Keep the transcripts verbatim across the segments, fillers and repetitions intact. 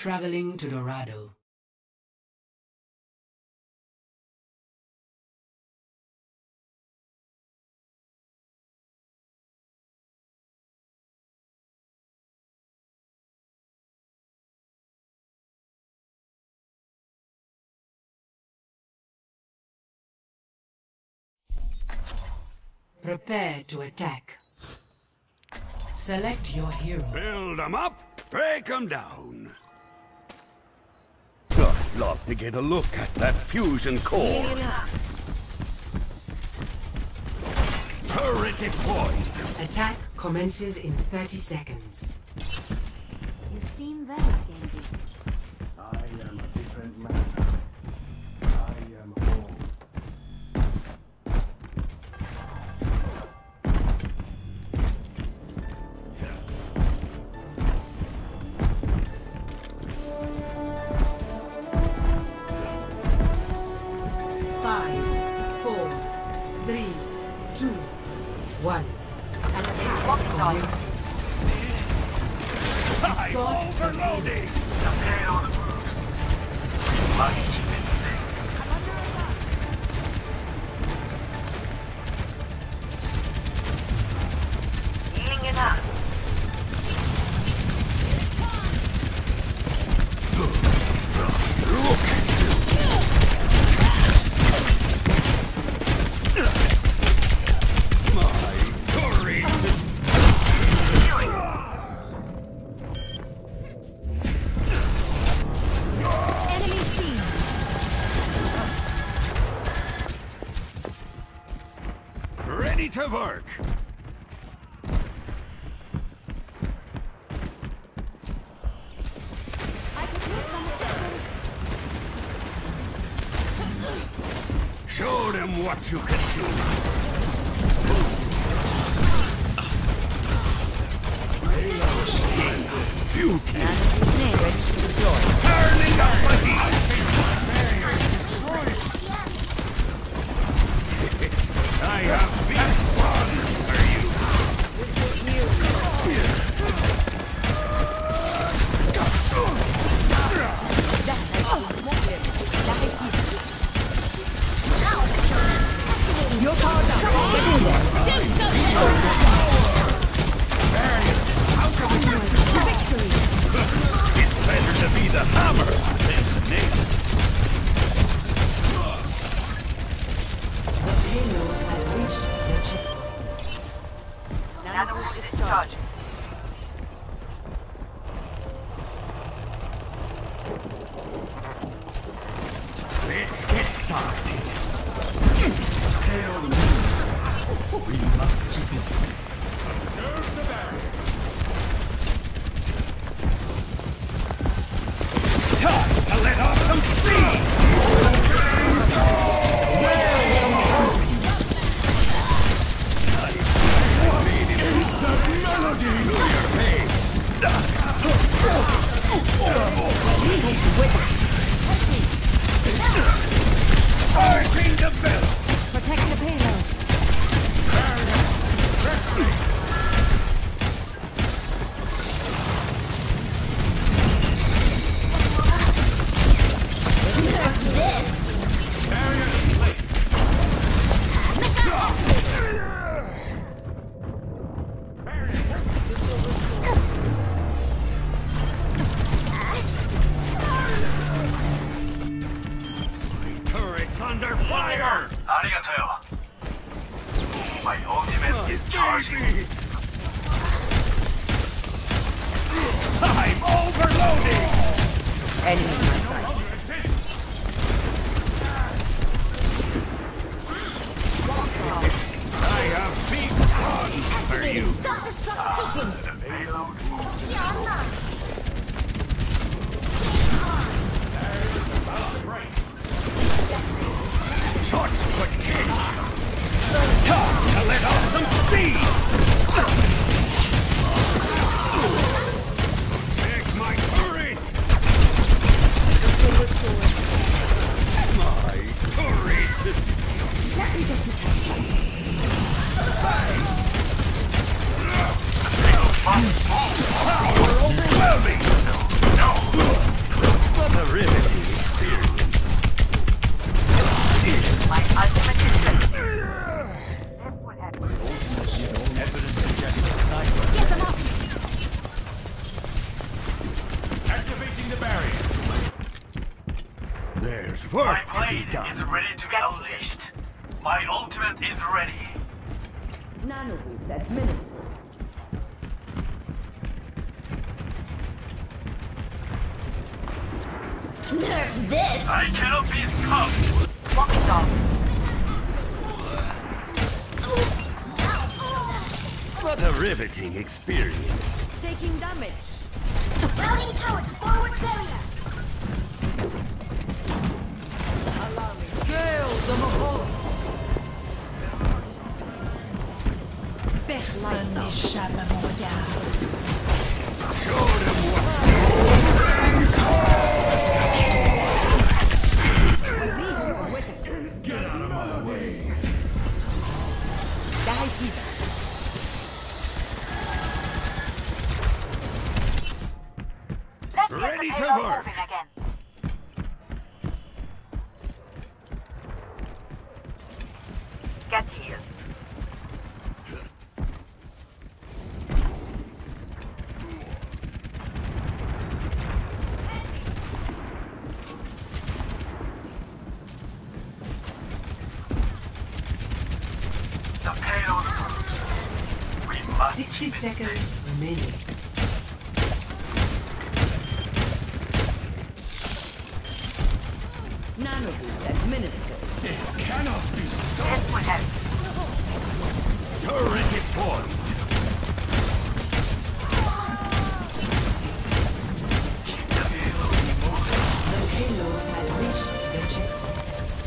Traveling to Dorado. Prepare to attack. Select your hero. Build them up, break them down. I'd love to get a look at that fusion core. Turret deployed. Attack commences in thirty seconds. You seem very dangerous. I am a different man. I am home. Five, four, three, two, one. Attack commence. I'm overloading. The payload moves. Luggage missing. Healing it up. Look at you. My turret. Enemy seen. Ready to work. I could use some assistance. Show them what you can do. Beauty. Turning up the heat. I have big fun for you. Your power's up. Do something! Victory! It's better to be the hammer than the nail. The payload has reached the checkpoint. Nano discharging. Let's get started. Hail the moves. We must keep it safe. Observe the barrier. Time to let off some steam! Insert melody to your face! I ring the bell! Protect the payload. Turret's under fire! Arigato. My ultimate is charging. I'm overloading! Enemy in sight. I have big guns for you! Self-destruct sequence. The payload moves. Such potential! Time to let off some steam! Take my turret! My turret! Let me get you. There's My work to be blade done. is ready to be unleashed. My ultimate is ready. Nano boost administered. Nerf this! I cannot be stopped. Walking dog. What a riveting experience. Taking damage. Routing towards forward barrier! Personne n'échappe à mon regard. Show them what. Get out of my way. Die here. Let's Ready get to the payload work. moving again. Get here. The payload moves. We must sixty keep it seconds safe. remaining. Nano boost administered. It cannot be stopped. This will help. Turret deployed. The payload has reached the checkpoint.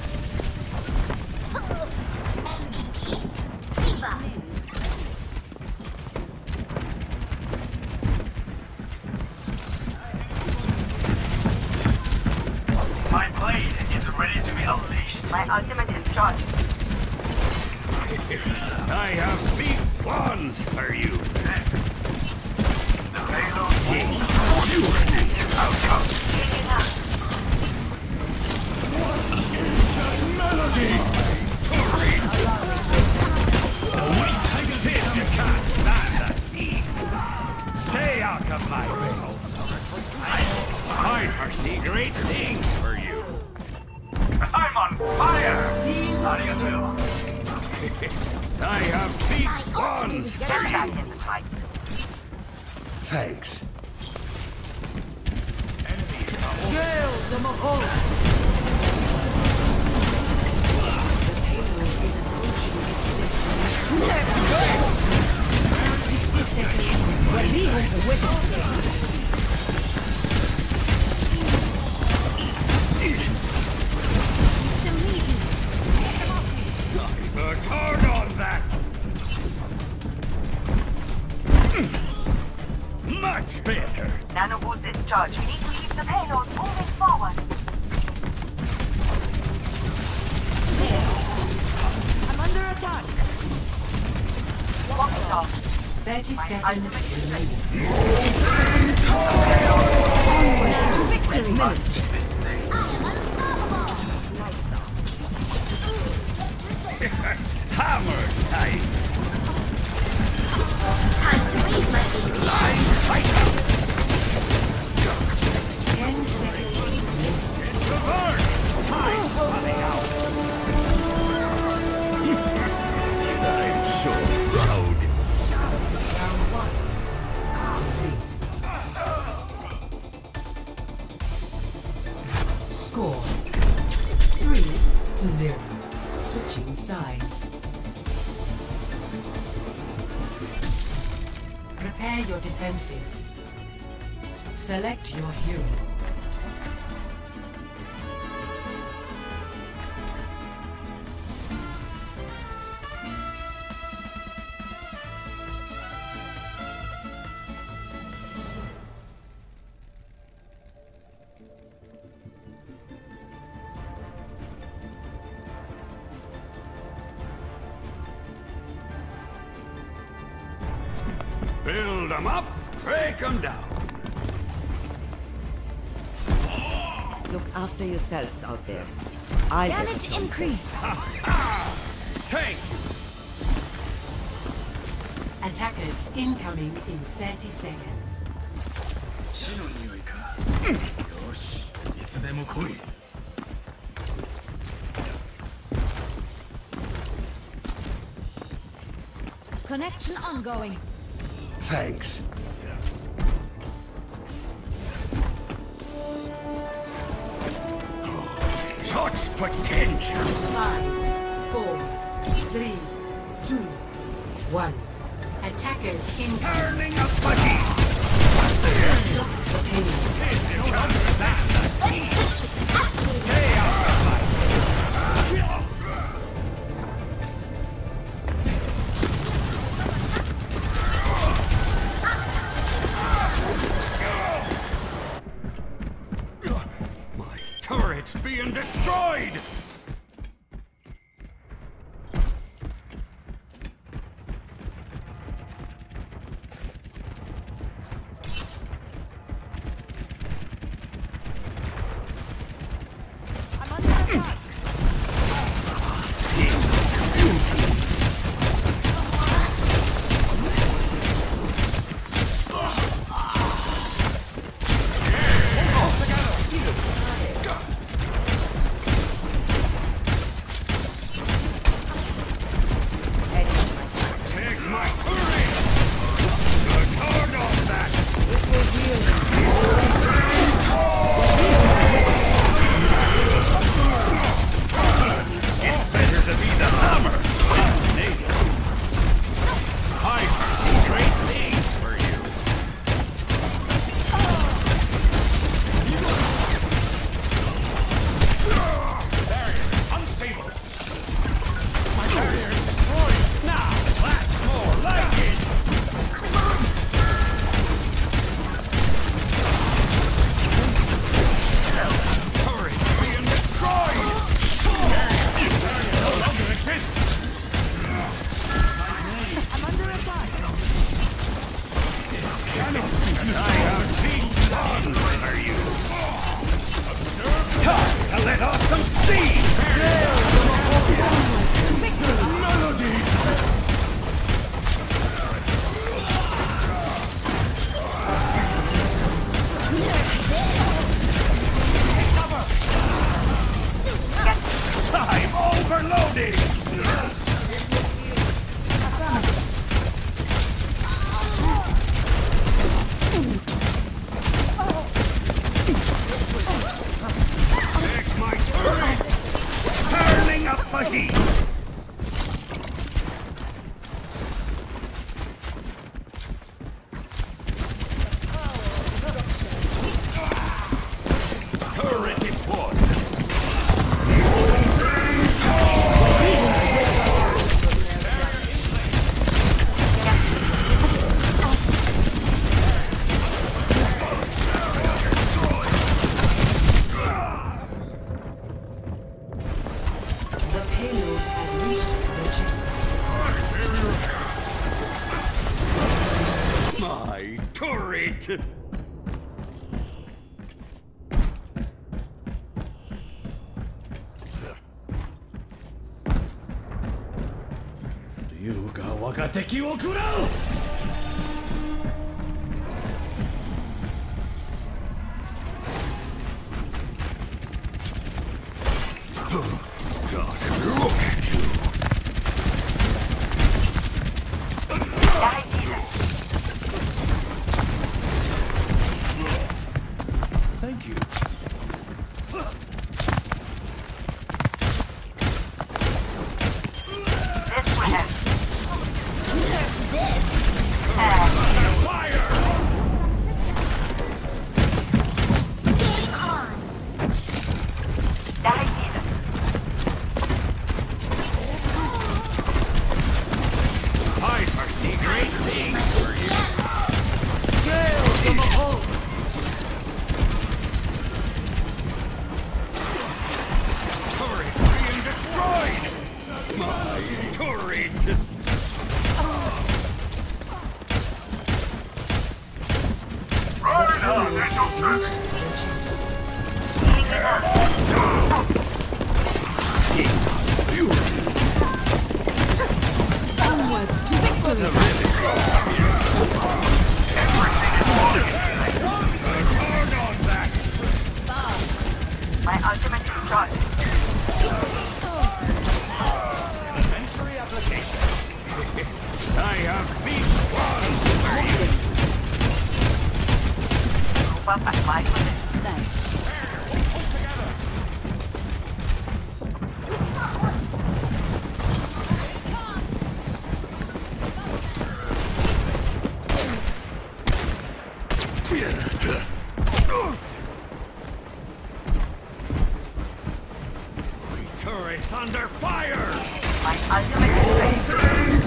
Viva! My blade is ready to be unleashed. My ultimate is charged. I have big plans for you. The payload King, you need outcome. taking up. Melody! We take a bit you can't stand the heat. Stay out of my way. I foresee great things for you. I'm on fire! Arigato. I have big plans Get for back you. in the fight. Thanks. The payload is approaching its destination. sixty seconds. Uh, turn on that! Much better! Nano boost is charged. We need to keep the payload moving forward. I'm under attack. Walking dog. thirty My seconds ultimate is remaining. Victory minister. Hammer time! Time to raise my baby! Line fighter! ten seconds remaining. Reverse! Time coming out! I'm so proud. Round one. Complete. Score. Three to zero. Switching sides. Prepare your defenses. Select your hero. Build them up, break them down. Look after yourselves out there. I Damage increase! Take! Attackers incoming in thirty seconds. 血の匂いか。よし、いつでも来い。 Connection ongoing. Thanks. Such potential. Five, four, three, two, one. Attackers in Turning up my heat. the pain. Stay out of my My turret's being destroyed! I'm under attack. Protect my turret! Good hard on that! This will heal. It's better to be the hammer! I foresee great things for you! Barrier unstable! My barrier is destroyed! Now, that's more like it! Turret being destroyed! Barrier no longer exists! I'm under attack. I have been done for you! Time to let off some steam! Melody! I'm overloading! Take my turret! Turning up the heat! Turret deployed! The payload has reached the checkpoint. My turret! Ryuga waga teki wo kurau! God, look at you! Thank you. Fire! Game on. I foresee great things for you. Gale from a hole. Turret being destroyed! My turret! Right on, there's no search. Onwards to victory. Hard on that! My ultimate is charged. Inventory application. I Well, I like it. Thanks. Turret's under fire! My ultimate is ready.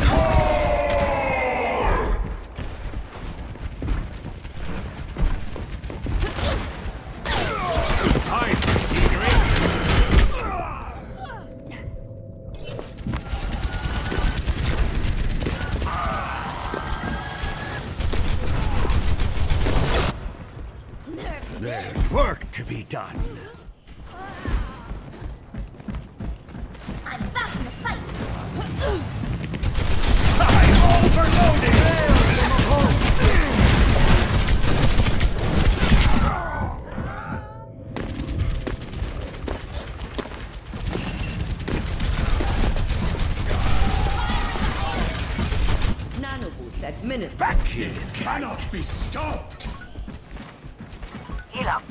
I perceive great. There's work to be done. I'm back in the fight. I'm overloaded! Nano boost administered. Back here! Cannot be stopped! Heal up.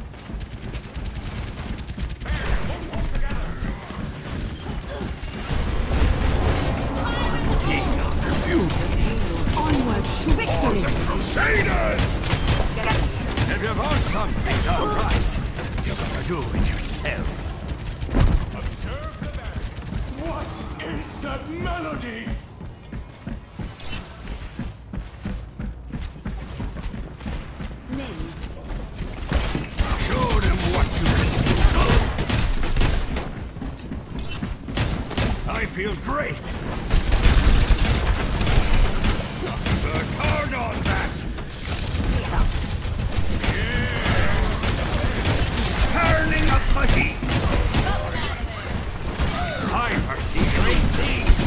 Onwards to victory. Crusaders! If you want something done right, you better do it yourself. Observe the man! What is that melody? Show them what you can do. I feel great. Turn on that. Turning up the heat. I foresee great things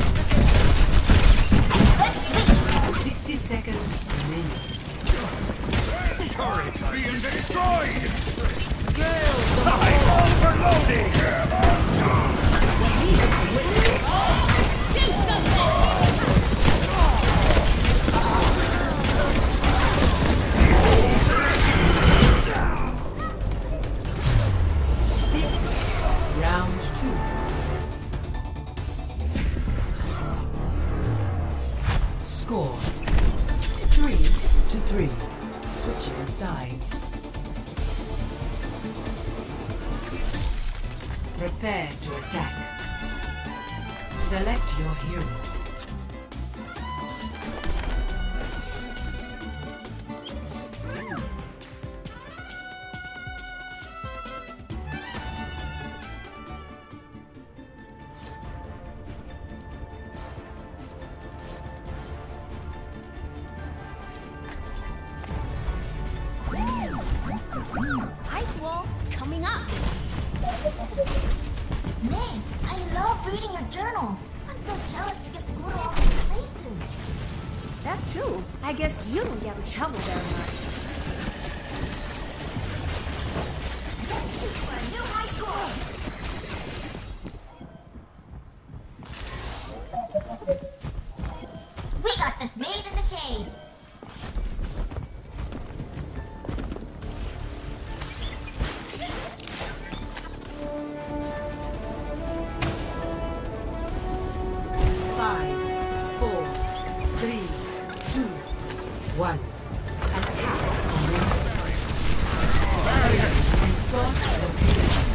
for you. Sixty seconds remaining. Turret's being destroyed. Girls, I'm overloading. Do something! Round two. Score three to three. Switching sides. Prepare to attack. Select your hero. Ice wall coming up. Man, I love reading your journal. I'm so jealous you get to go to all these places. That's true. I guess you don't get to travel very much. Let's shoot for a new high score. We got this made in the shade. Five, four, three, two, one. Attack commence. Escort location.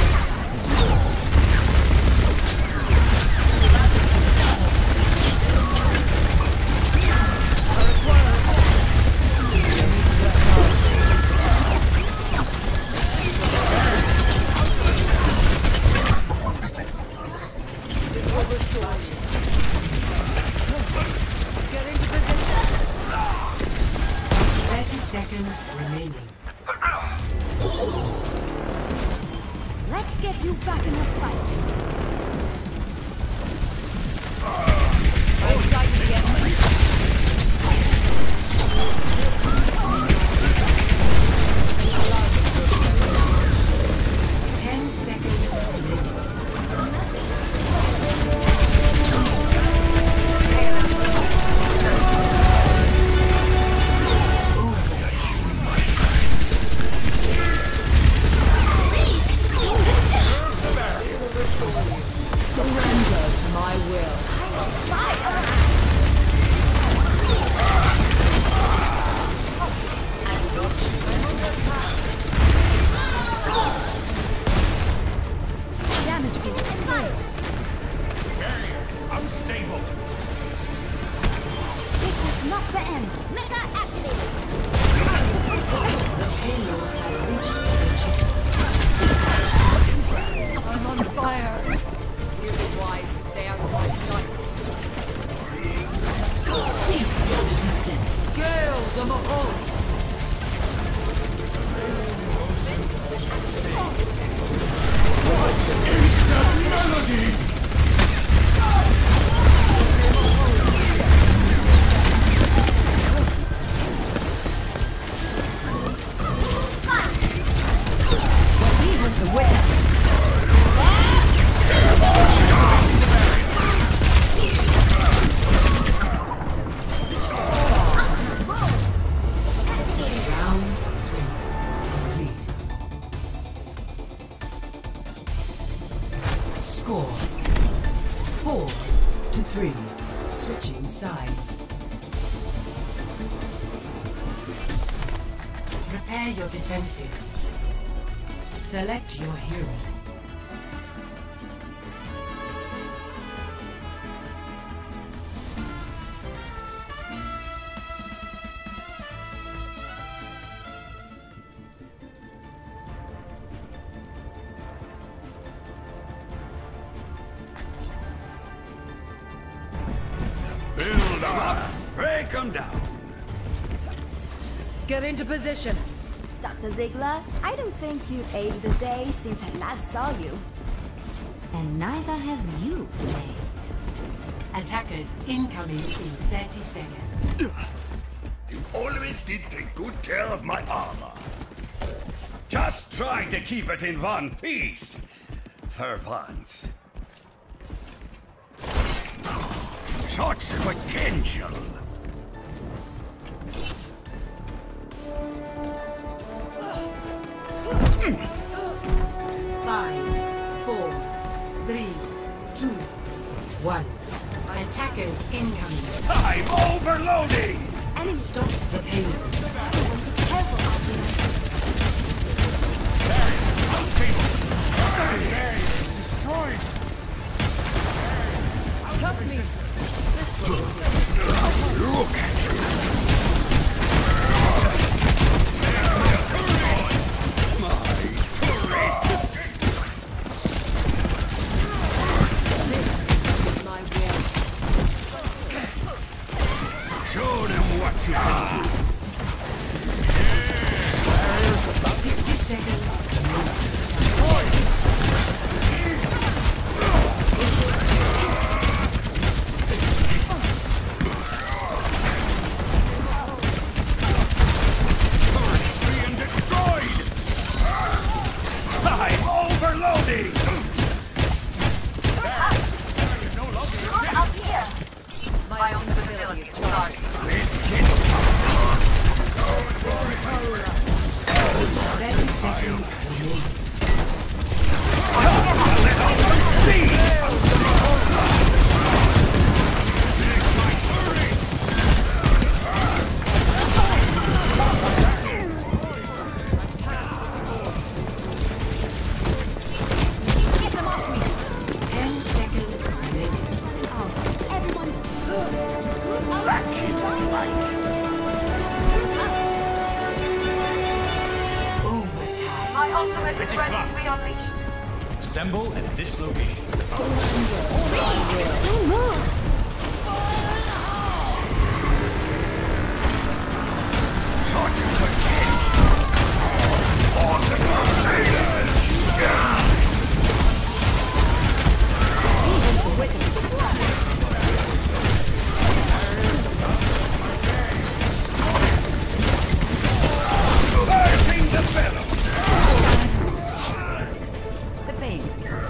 get into position. Thirty seconds remaining. Let's get you back in this fight. I'm excited to get money. Ten seconds remaining. Got you in my sight. Four to three. Switching sides. Prepare your defenses. Select your hero. Build up! Break them down! Get into position. Doctor Ziegler, I don't think you've aged a day since I last saw you. And neither have you, May. Attackers incoming in thirty seconds. You always did take good care of my armor. Just try to keep it in one piece. For once. Such potential. Five, four, three, two, one. Attackers incoming. I'm overloading! And stop the pain. Careful out Destroyed! Help me. Look at you! This is my will. Show them what you got! sixty seconds. Being destroyed! I'm overloading! Look up here. My own ability is charged. Let's get thirty seconds. speed! Get them off me! Ten seconds remaining. Oh, everyone. Overtime. My ultimate is ready to be unleashed. Assemble at this location. Don't move! Such potential! Multiple sailors! Yes! Burning the fellow! The pain.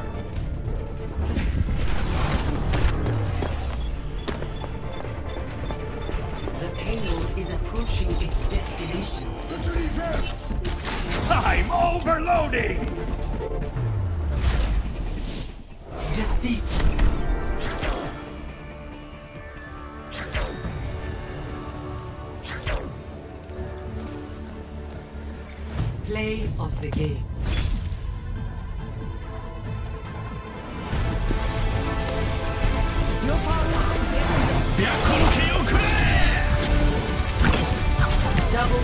The payload is approaching its destination. I'm overloading! Defeat. Play of the game. Your power line. Double.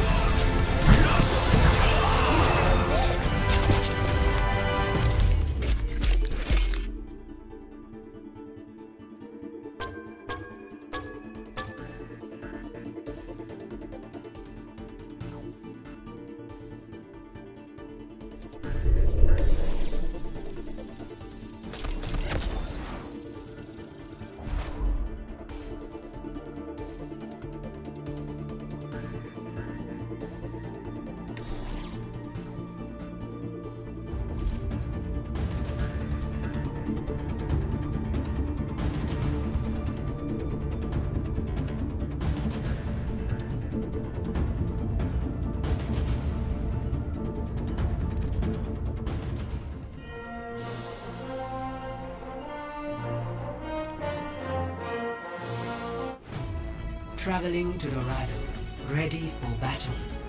Traveling to Dorado. Ready for battle.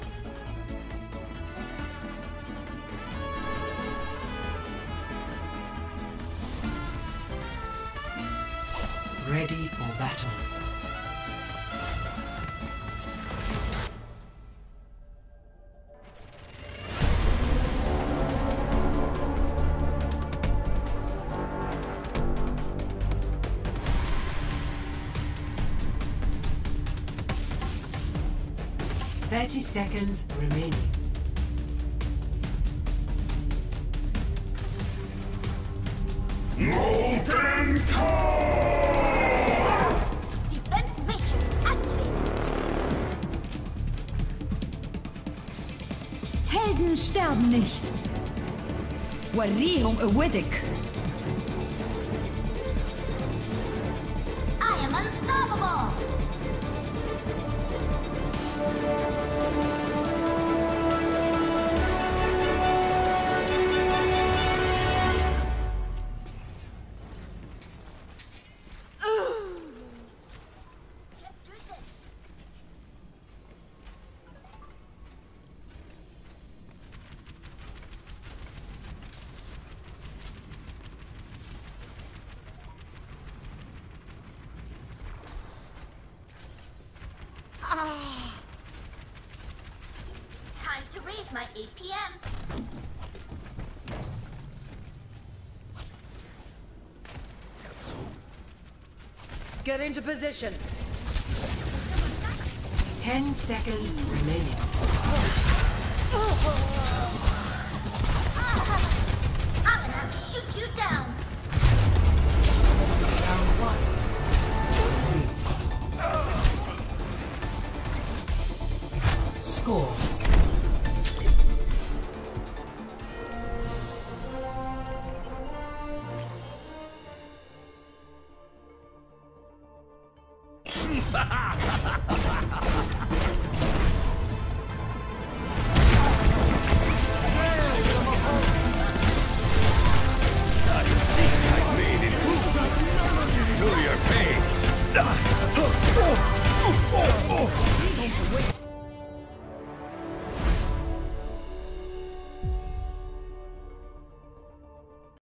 Ready for battle. Thirty seconds remaining. Molten core! Defense matrix activated. Helden sterben nicht. وريهم قوتك. I am unstoppable. Time to raise my A P M. Get into position. Ten seconds remaining. I'm gonna have to shoot you down. Round one. Score.